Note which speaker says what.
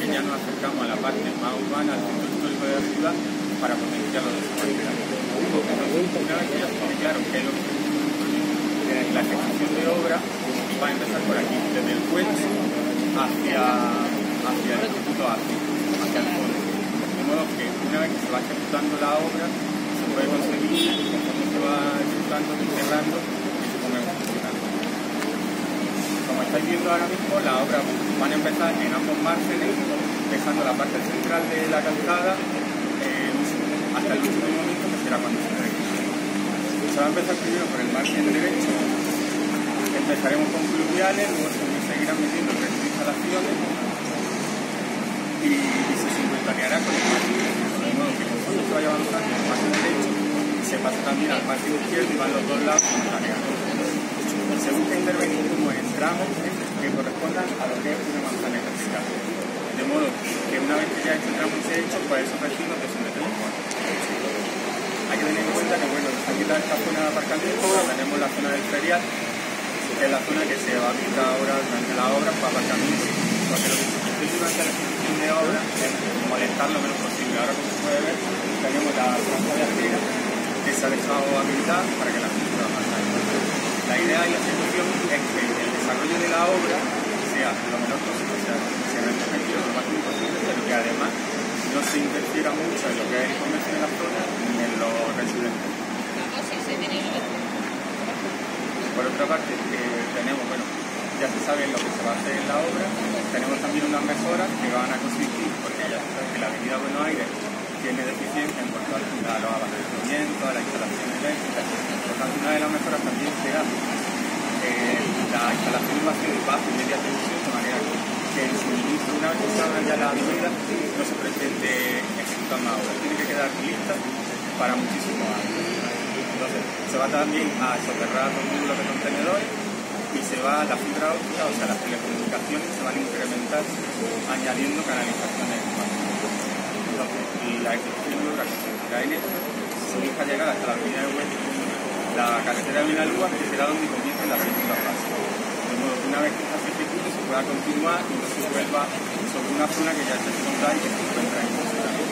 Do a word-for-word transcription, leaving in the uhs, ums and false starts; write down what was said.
Speaker 1: ya nos acercamos a la parte más urbana, al centro histórico de la ciudad, para potenciar los desarrollos. Entonces, una vez que ya tiene claro qué es lo que la ejecución de obra va a empezar por aquí, desde el puente hacia, hacia el Instituto Hacia, hacia el fondo. De modo que una vez que se va ejecutando la obra, se puede conseguir, conforme se va ejecutando, integrando, que se ponga en funcionamiento. Como estáis viendo ahora mismo, las obras van a empezar en ambos márgenes, dejando la parte central de la calzada eh, hasta el último momento, que será cuando se termine. Se va a empezar primero por el margen derecho, empezaremos con fluviales, luego se seguirán metiendo el resto de instalaciones y, y se simultaneará con el margen derecho. De modo que conforme se vaya avanzando en el margen derecho, se pasa también al margen izquierdo y van los dos lados simultáneamente. Se busca intervenir como en tramos que correspondan a lo que es una manzana vertical. De modo que una vez que ya este tramo esté hecho, pues esos vecinos de su teléfono. Hay que tener en cuenta que, bueno, se ha quitado esta zona de aparcamiento, pero tenemos la zona del ferial, que es la zona que se va a habilitar ahora durante la obra para aparcamiento, porque lo que se pretende durante la ejecución de obra es molestar lo menos posible. Ahora, como se puede ver, tenemos la franja de arriba que se ha dejado habilitar para que la gente pueda pasar. La idea y la ejecución es que el desarrollo de la obra sea lo menor posible, o sea, que se restrinja lo máximo posible, pero que además no se interfiera mucho en lo que es el comercio de la zona ni en los residentes. Por otra parte, eh, tenemos, bueno, ya se sabe lo que se va a hacer en la obra, tenemos también unas mejoras que van a consistir, porque ya se sabe que la avenida Buenos Aires tiene deficiencia en cuanto a los abastecimientos, a la instalación eléctrica. Por tanto, una de las mejoras también será eh, la instalación de vacío de baja y media tensión, de manera que el suministro, una vez que se abran ya la avenida, no se pretende ejecutar más obras, tiene que quedar lista para muchísimos años. Entonces, se va también a soterrar los módulos de contenedores y se va a la fibra óptica, o sea, las telecomunicaciones se van a incrementar añadiendo canalizaciones. Entonces, y la ejecución de obra que se será en esto, se busca llegar hasta la avenida de Huesca, la carretera de Benalúa, que será donde comienza la segunda fase. De modo que una vez que esta se ejecute, se pueda continuar y no se vuelva sobre una zona que ya está explotada y que se encuentra en funcionamiento.